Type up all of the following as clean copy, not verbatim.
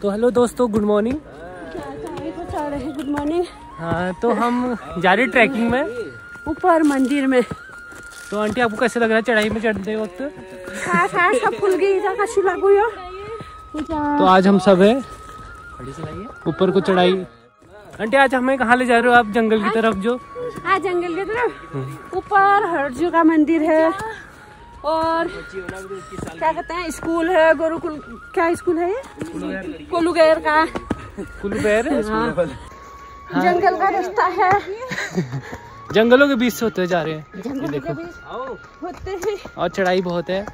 तो हेलो दोस्तों, good morning. Good morning. हाँ, तो हम जा रहे ट्रैकिंग में ऊपर मंदिर में। तो आंटी आपको कैसे लग रहा है चढ़ाई में चढ़ते वक्त? सब फूल गई कशी लागू यो। तो आज हम सब है ऊपर को चढ़ाई। आंटी आज हमें कहाँ ले जा रहे हो आप? जंगल की तरफ जो? हाँ, जंगल की तरफ। ऊपर हरजू का मंदिर है और क्या कहते हैं स्कूल है, गुरुकुल। क्या स्कूल है ये? कोलुगैर का। कुलबैर। हाँ। जंगल का रास्ता है। जंगलों के बीच से होते जा रहे हैं। जंगल देखो के बीच होते हैं और चढ़ाई बहुत है।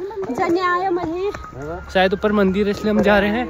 शायद ऊपर मंदिर है इसलिए हम जा रहे हैं।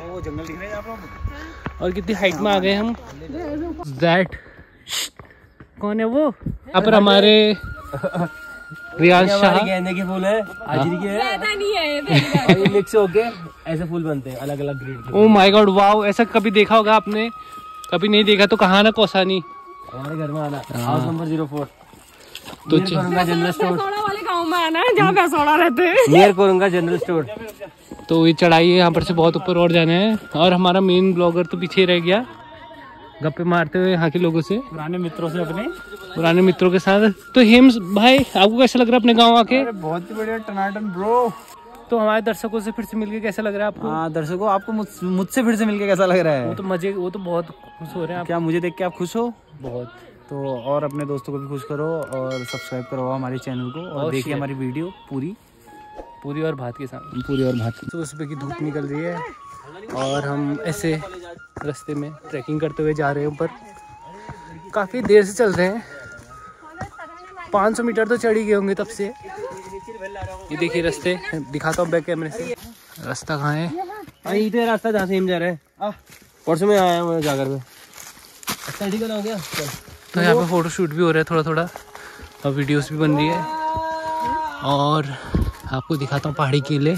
और कितनी हाइट में आ गए हम। दैट कौन है वो? यहाँ पर हमारे रियाज शाह। गेंदे के फूल है, हाजिरी के है, ये मिक्स होके ऐसे फूल बनते हैं अलग अलग ग्रेड के। Oh my God, wow! ऐसा कभी देखा होगा आपने? कभी नहीं देखा तो कहाँ ना कौसानी हमारे घर में आना, हाउस नंबर 04। तो जनरल स्टोर वाले गांव में आना है जहाँ पैसौड़ा रहते हैं। Near Koranga general store. तो ये चढ़ाई है, यहाँ पर से बहुत ऊपर और जाना है। और हमारा मेन ब्लॉगर तो पीछे रह गया गप्पे मारते हुए यहाँ के लोगों से, पुराने मित्रों से, अपने पुराने मित्रों के साथ। तो हेम्स भाई, आपको कैसा लग रहा है अपने गाँव आके? बहुत ही बढ़िया टनाटन ब्रो। तो हमारे दर्शकों से फिर से मिलके कैसा लग रहा है आपको? हाँ दर्शकों, आपको मुझसे फिर से मिलके कैसा लग रहा है? वो तो बहुत खुश हो रहे हैं। क्या मुझे देख के आप खुश हो? बहुत। तो और अपने दोस्तों को भी खुश करो और सब्सक्राइब करो हमारे चैनल को और देखिए हमारी वीडियो पूरी और भात के साथ। तो सुबह की धूप निकल रही है और हम ऐसे रास्ते में ट्रैकिंग करते हुए जा रहे हैं ऊपर। काफ़ी देर से चल रहे हैं, 500 मीटर तो चढ़ ही गए होंगे तब से। ये देखिए रास्ते, दिखाता हूँ बैक कैमरे से। रास्ता कहाँ है? इधर रास्ता जहाँ से हम जा रहे हैं। परसों में आया हूँ जाकर में। अच्छा ठीक है, हो गया। तो यहाँ पे फोटो शूट भी हो रहा है थोड़ा थोड़ा और वीडियोस भी बन रही है। और आपको दिखाता हूँ पहाड़ी किले।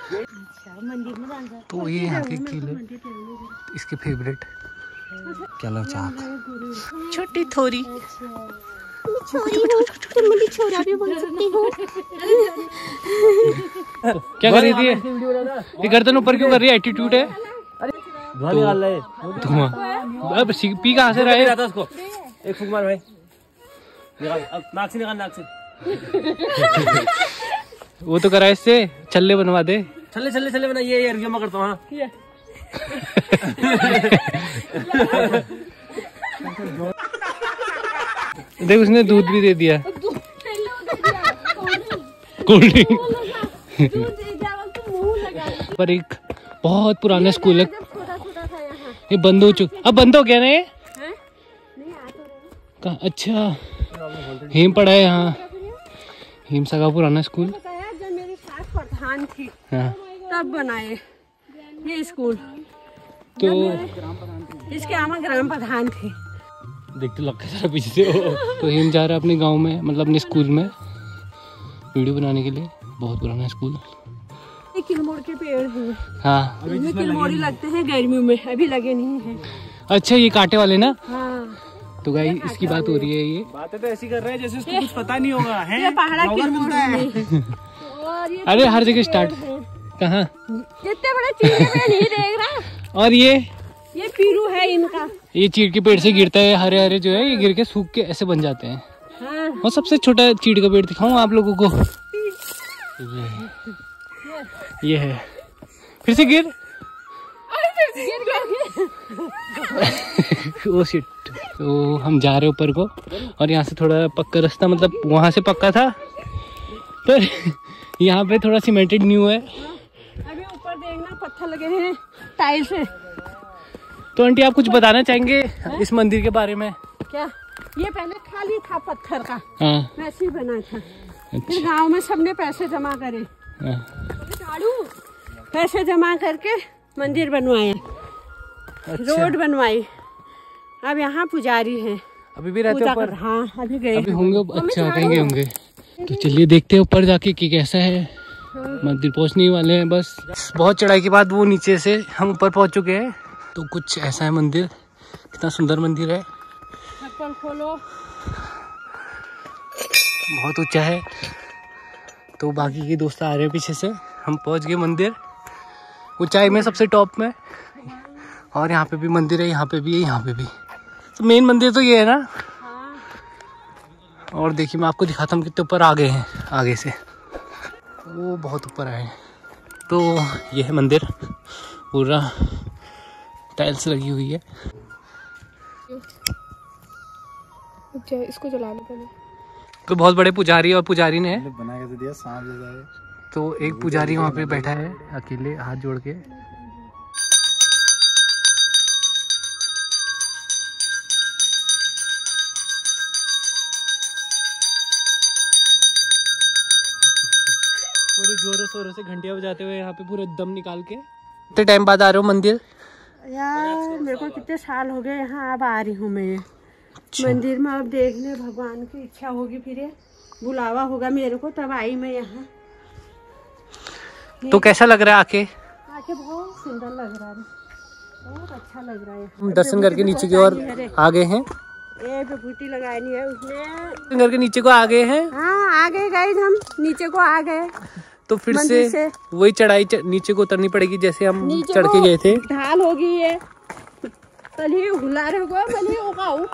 तो ये यहाँ के किले, इसके फेवरेट क्या लो चाक, छोटी थोरी। क्या कर रही थी ये? गर्दन ऊपर क्यों कर रही है? एटीट्यूड है। धुआं निकाल रहा है। धुआं अब पी कहाँ से रहा है? उसको एक फूंक मार भाई, निकाल अब, नाक से निकाल, नाक से। वो तो करा इससे छल्ले बनवा दे। छल्ले बना। ये यार मैं करता हूँ। हाँ देख, उसने दूध भी दे दिया, कोल्ड ड्रिंक। पर एक बहुत पुराना स्कूल है, ये बंद हो चुका। अब बंद हो गया ना ये? अच्छा, हेम पड़ा है यहाँ, हिमसा का पुराना स्कूल। जब मेरी सास प्रधान थी तब बनाए ये स्कूल। तो इसके आमा ग्राम प्रधान थे। देखते लगता है पीछे से। तो हेम जा रहा है अपने गांव में, मतलब अपने स्कूल में वीडियो बनाने के लिए। बहुत पुराना स्कूल। ये किलमोड़ के पेड़ हैं। हाँ, इसमें किलमोड़ी लगते हैं गर्मियों में, अभी लगे नहीं हैं। अच्छा, ये कांटे वाले ना? हाँ। तो गाइस इसकी बात हो रही है। ये बातें तो ऐसी कर रहे हैं जैसे उसको कुछ पता नहीं होगा। है ये पहाड़ा किलमोड़ है। और ये अरे हर जगह स्टार्ट। कहाँ? इतने बड़े चीड़ के पेड़ नहीं देख रहा। और ये पीरू है इनका। ये चीड़ के पेड़ से गिरता है, हरे हरे जो है ये गिर के सूख के ऐसे बन जाते हैं। हाँ। और सबसे छोटा चीड़ का पेड़ दिखाऊं आप लोगों को? ये है। फिर से गिर। Oh shit. तो हम जा रहे ऊपर को और यहाँ से थोड़ा पक्का रास्ता, मतलब वहाँ से पक्का था पर यहाँ पे थोड़ा सीमेंटेड न्यू है। अभी ऊपर देखना पत्थर लगे हैं टाइल से। तो आंटी आप कुछ बताना चाहेंगे इस मंदिर के बारे में? क्या? ये पहले खाली था पत्थर का। हाँ। वैसे ही बना था। अच्छा। फिर गांव में सबने पैसे जमा करे। हाँ। पैसे जमा करके मंदिर बनवाए। अच्छा। रोड बनवाई। अब यहाँ पुजारी है। अभी भी रहते पूजा ऊपर? कर। हाँ, अभी गए होंगे। अच्छा, कहीं गए होंगे। तो चलिए देखते हैं ऊपर जाके कि कैसा है। मंदिर पहुंचने वाले हैं बस। बहुत चढ़ाई के बाद वो नीचे से हम ऊपर पहुंच चुके हैं। तो कुछ ऐसा है मंदिर। कितना सुंदर मंदिर है। चप्पल खोलो। बहुत ऊंचा है। तो बाकी के दोस्त आ रहे हैं पीछे से। हम पहुंच गए मंदिर, ऊंचाई में सबसे टॉप में। और यहाँ पे भी मंदिर है, यहाँ पे भी है, यहाँ पे भी। तो मेन मंदिर तो ये है ना। और देखिए मैं आपको दिखाता हूँ कितने ऊपर आ गए हैं आगे से, वो बहुत ऊपर आए हैं। तो ये है मंदिर, पूरा टाइल्स लगी हुई है। इसको जला लो पहले। तो बहुत बड़े पुजारी और पुजारी ने बना के दिया सांप जैसा है। तो एक पुजारी वहाँ पे बैठा है अकेले हाथ जोड़ के। पूरे जोरों शोरों से घंटियां बजाते हुए यहाँ पे पूरे दम निकाल के। कितने टाइम बाद आ रहे हो मंदिर? यार मेरे को कितने साल हो गए यहाँ, अब आ रही हूँ मैं मंदिर में। अब देखने भगवान की इच्छा होगी, फिर बुलावा होगा मेरे को, तब आई मैं यहाँ। तो कैसा लग रहा है आके? आके बहुत सुंदर लग रहा है, बहुत अच्छा लग रहा है। हम दर्शन करके नीचे की ओर आ गए हैं। ये विभूति लगानी है उसने। दर्शन करके नीचे को आ गए हैं। हाँ आ गए गाइस, हम नीचे को आ गए। तो फिर से वही चढ़ाई नीचे को उतरनी पड़ेगी जैसे हम चढ़ के गए थे। ढाल होगी ये, तली हुला रहो मली उगाऊ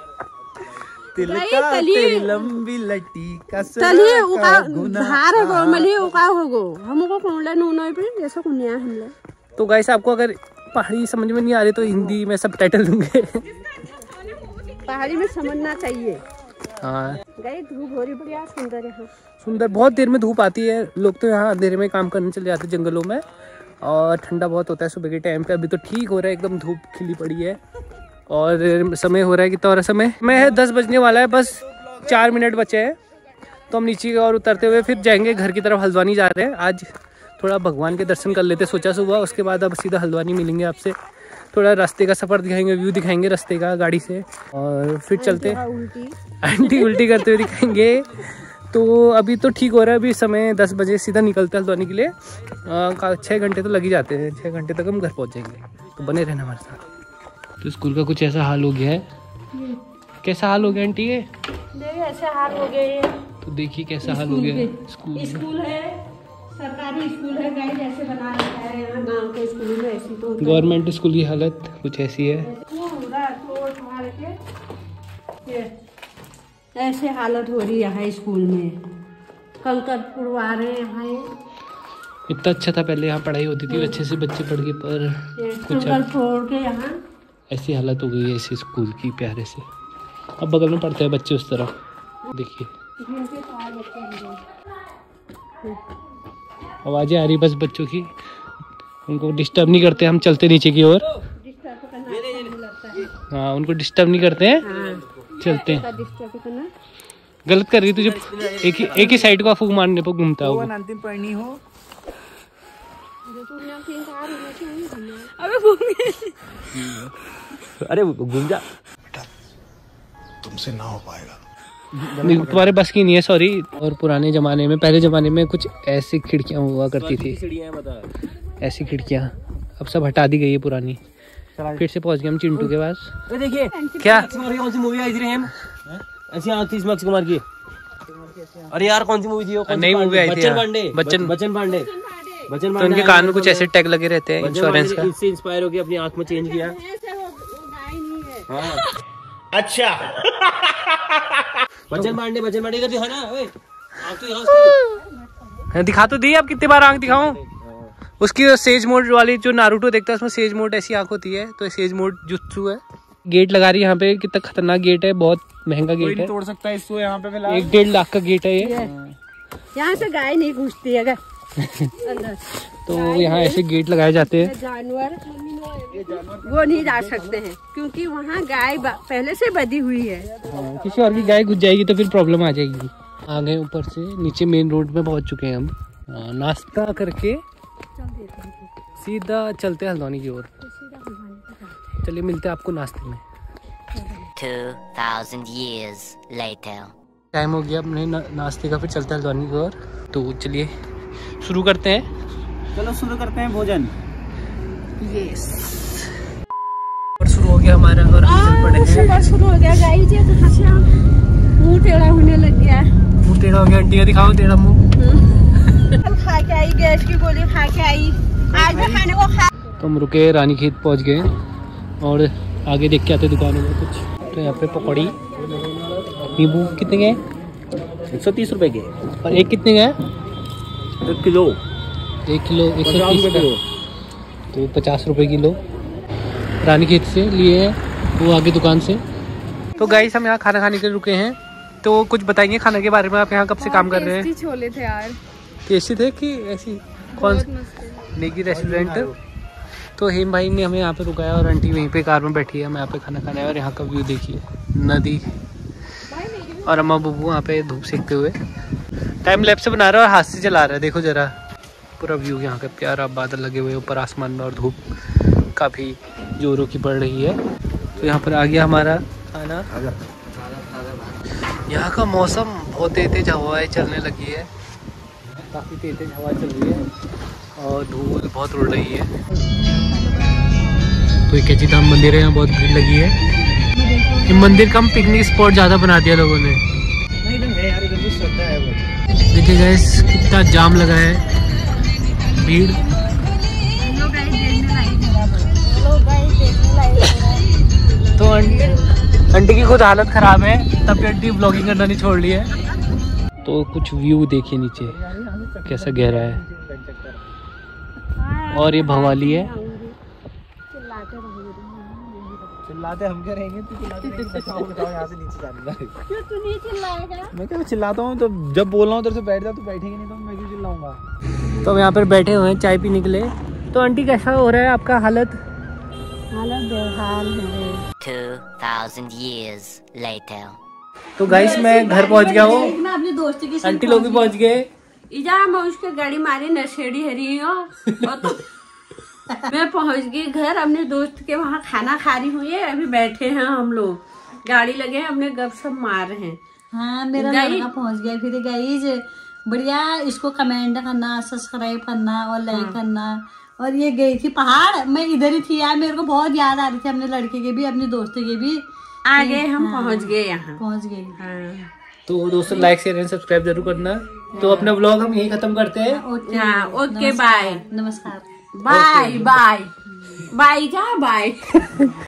तेरी लंबी लट्टी का तली उगा धार हो मली उगा होगो हमको कोंडा नूनो पे जैसा कुनिया हमले। तो गाइस आपको अगर पहाड़ी समझ में नहीं आ रही तो हिंदी में सबटाइटल दूंगे। पहाड़ी में समझना चाहिए। हाँ गई धूप हो रही बढ़िया सुंदर है। सुंदर, बहुत देर में धूप आती है। लोग तो यहाँ अंधेरे में काम करने चले जाते हैं जंगलों में, और ठंडा बहुत होता है सुबह के टाइम पे। अभी तो ठीक हो रहा है, एकदम धूप खिली पड़ी है। और समय हो रहा है कितना हो रहा है, समय में 10 बजने वाला है, बस 4 मिनट बचे हैं। तो हम नीचे की ओर उतरते हुए फिर जाएंगे घर की तरफ। हल्द्वानी जा रहे हैं आज, थोड़ा भगवान के दर्शन कर लेते सोचा सुबह, उसके बाद अब सीधा हल्द्वानी मिलेंगे आपसे। थोड़ा रास्ते का सफ़र दिखाएंगे, व्यू दिखाएंगे रास्ते का गाड़ी से, और फिर चलते आंटी उल्टी करते हुए दिखाएंगे। तो अभी तो ठीक हो रहा है, अभी समय 10 बजे, सीधा निकलते हैं हल्द्वानी के लिए। 6 घंटे तो लग ही जाते हैं, 6 घंटे तक हम घर पहुंच जाएंगे। तो बने रहना हमारे साथ। तो स्कूल का कुछ ऐसा हाल हो गया है। कैसा हाल हो गया आंटी? ये ऐसे हाल हो गए। तो देखिए कैसा हाल हो गया। स्कूल है, सरकारी स्कूल है गाइस, ऐसे बना रखा है यहाँ गांव के स्कूल में। ऐसी तो गवर्नमेंट स्कूल की हालत कुछ ऐसी है। ऐसे हालत हो रही है स्कूल में, कंकर उड़वा रहे हैं यहाँ। इतना अच्छा था पहले, यहाँ पढ़ाई होती थी अच्छे से, बच्चे पढ़ के, पर कुछ छोड़ के यहाँ ऐसी हालत हो गई है इस स्कूल की प्यारे से। अब बगल में पढ़ते हैं बच्चे उस तरफ, देखिए आवाजें आ रही बस बच्चों की, उनको डिस्टर्ब नहीं करते। हम चलते नीचे की ओर। हाँ उनको डिस्टर्ब नहीं करते हैं। हाँ। चलते हैं। गलत कर रही तुझे, एक ही साइड को फूक मारने पर घूमता हो। अंतिम पढ़नी हो अरे घूम जा, तुमसे ना हो पाएगा, तुम्हारे बस की नहीं है, सॉरी। और पुराने जमाने में, पहले जमाने में कुछ ऐसी खिड़कियां हुआ करती थी, ऐसी खिड़कियां, अब सब हटा दी गई है पुरानी। फिर से पहुंच गए हम चिंटू के पास। देखिए क्या कौन सी मूवी आई थी हम ऐसी आंख थी अक्षय कुमार की। अरे यार कौन सी मूवी थी वो? नई मूवी आई थी बच्चन पांडे। तो उनके कान में कुछ ऐसे टैग लगे रहते हैं इंश्योरेंस का। इससे इंस्पायर होकर अपनी आंख में चेंज किया। अच्छा बच्चन पांडे का दिखाना आंख तो यहाँ दिखा तो दी, अब कितने बार आंख दिखाऊं? उसकी सेज मोड वाली जो नारुतो देखता है उसमें सेज मोड ऐसी आंख होती है, तो सेज मोड जुत्सु है। गेट लगा रही है यहाँ पे, कितना खतरनाक गेट है, बहुत महंगा गेट है, तोड़ सकता है इसको यहाँ पे। 1-1.5 लाख का गेट है ये। यहाँ से गाय नहीं घुसती है तो यहाँ ऐसे गेट लगाए जाते हैं। जानवर वो नहीं जा सकते हैं क्योंकि वहाँ गाय पहले से बधी हुई है। किसी और की गाय घुस जाएगी तो फिर प्रॉब्लम आ जाएगी। आ गए ऊपर से नीचे, मेन रोड में पहुँच चुके हैं हम। नाश्ता करके सीधा चलते हैं हल्द्वानी की ओर। चलिए मिलते हैं आपको नाश्ते में। 2000 years later. टाइम हो गया अपने नाश्ते का, फिर चलते हैं हल्द्वानी की ओर। तो चलिए शुरू करते हैं। चलो शुरू करते हैं भोजन। यस, और शुरू हो गया हमारा, और चल पड़े हैं। शुरू हो गया गाइस, ये कहाँ से मुंह टेढ़ा होने लग गया। मुंह टेढ़ा हो गया, आंटी का दिखाओ टेढ़ा मुंह। खा के आई, गैस की गोली खा के आई, आज भी खाने को खा। तो हम रुके, रानीखेत पहुंच गए। और आगे देख के आते दुकानों में कुछ। तो यहाँ पे पकौड़ी नींबू कितने के हैं? 130 रुपए के। और एक कितने का है? 1 किलो। 1 किलो 130 का, तो 50 रुपए किलो। रानीखेत से लिए हैं वो आगे दुकान से। तो गाइस हम यहाँ खाना खाने के लिए रुके हैं, तो कुछ बताएंगे खाने के बारे में। आप यहाँ कब से काम कर रहे हैं? छोले थे यार, टेस्टी थे कि ऐसी? कौन नेगी रेस्टोरेंट? तो हेम भाई ने हमें यहाँ पे रुकाया और आंटी वहीं पे कार में बैठी है, हम यहाँ पे खाना खाना है। और यहाँ का व्यू देखिए, नदी और अम्मा बब्बू वहाँ पे धूप सेकते हुए टाइम लैप्स से बना रहा है और हाथ से चला रहा है। देखो जरा पूरा व्यू यहाँ का, प्यारा बादल लगे हुए ऊपर आसमान में और धूप काफ़ी जोरों की पड़ रही है। तो यहाँ पर आ गया हमारा खाना। यहाँ का मौसम बहुत तेज हवाएं चलने लगी है, काफ़ी तेज हवा चल रही है और धूल बहुत उड़ रही है। तो ये कैची धाम मंदिर है, यहाँ बहुत भीड़ लगी है। ये मंदिर का पिकनिक स्पॉट ज़्यादा बना दिया लोगों ने। देखिए गाइस कितना जाम लगा है, भीड़। तो आंटी की खुद हालत ख़राब है, तब भी आंटी ब्लॉगिंग करना नहीं छोड़ रही है। तो कुछ व्यू देखिए नीचे कैसा गहरा है, और ये भवाली है। चिल्लाते हम क्या रहेंगे? तू चिल्लाते बताओ यहाँ से नीचे जाने। क्यों तू नहीं चिल्लाएगा? मैं क्या चिल्लाता हूँ? तो जब बोल रहा हूँ उधर से बैठ जा, तू बैठेगी नहीं तो मैं क्यों चिल्लाऊंगा? तो हम यहाँ पर बैठे हुए हैं चाय पीने के लिए। तो आंटी कैसा हो रहा है आपका हालत? हालत बेहाल है। 2000 years later. तो गाइस मैं घर पहुँच गया हूँ, मैं अपने दोस्त की आंटी लोग भी पहुँच गए। इजा मैं उसके गाड़ी मारी नशेड़ी हरी हो और तो मैं पहुंच गई घर, अपने दोस्त के वहाँ खाना खा रही हूँ। ये अभी बैठे हैं हम लोग, गाड़ी लगे हैं, अपने गपशप मार रहे हैं। हाँ मेरा लड़का पहुंच गया। फिर गाइस बढ़िया, इसको कमेंट करना, सब्सक्राइब करना और लाइक करना। और ये गई थी पहाड़, मैं इधर ही थी यार, मेरे को बहुत याद आ रही थी अपने लड़के के भी, अपने दोस्त के भी। आगे हम पहुंच गए, यहाँ पहुंच गए। हाँ। तो दोस्तों लाइक शेयर एंड सब्सक्राइब जरूर करना। तो अपना ब्लॉग हम यही खत्म करते हैं। ओके बाय, नमस्कार। बाय बाय बाय जा बाय।